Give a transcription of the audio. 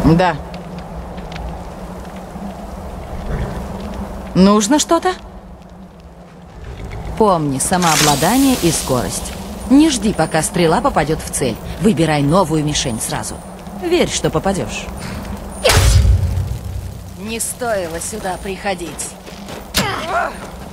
Да. Нужно что-то? Помни, самообладание и скорость. Не жди, пока стрела попадет в цель. Выбирай новую мишень сразу. Верь, что попадешь. Не стоило сюда приходить.